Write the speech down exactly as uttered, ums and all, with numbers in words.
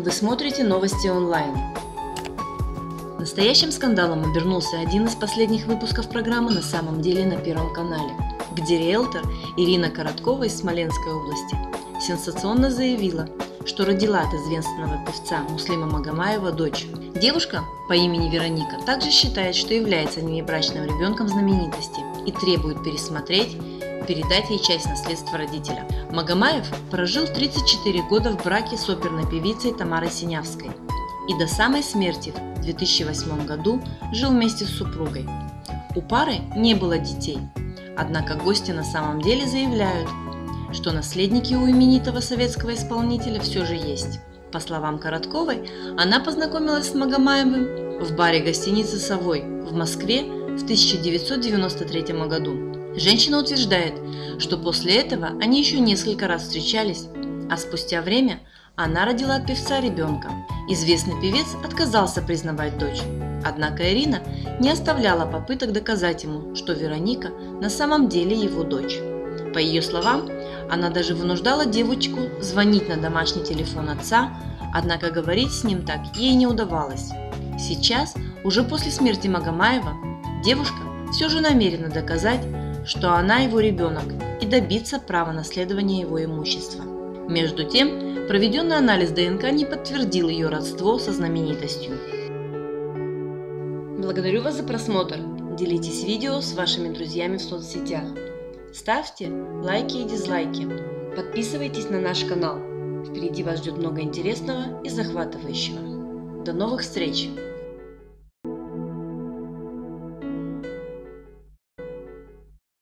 Вы смотрите новости онлайн. Настоящим скандалом обернулся один из последних выпусков программы «На самом деле» на Первом канале, где риэлтор Ирина Короткова из Смоленской области сенсационно заявила, что родила от известного певца Муслима Магомаева дочь. Девушка по имени Вероника также считает, что является внебрачным ребенком знаменитости и требует пересмотреть, передать ей часть наследства родителя. Магомаев прожил тридцать четыре года в браке с оперной певицей Тамарой Синявской и до самой смерти в две тысячи восьмом году жил вместе с супругой. У пары не было детей, однако гости на самом деле заявляют, что наследники у именитого советского исполнителя все же есть. По словам Коротковой, она познакомилась с Магомаевым в баре гостиницы «Совой» в Москве в тысяча девятьсот девяносто третьем году. Женщина утверждает, что после этого они еще несколько раз встречались, а спустя время она родила от певца ребенка. Известный певец отказался признавать дочь, однако Ирина не оставляла попыток доказать ему, что Вероника на самом деле его дочь. По ее словам, она даже вынуждала девочку звонить на домашний телефон отца, однако говорить с ним так ей не удавалось. Сейчас, уже после смерти Магомаева, девушка все же намерена доказать, что она его ребенок, и добиться права наследования его имущества. Между тем, проведенный анализ ДНК не подтвердил ее родство со знаменитостью. Благодарю вас за просмотр. Делитесь видео с вашими друзьями в соцсетях. Ставьте лайки и дизлайки. Подписывайтесь на наш канал. Впереди вас ждет много интересного и захватывающего. До новых встреч!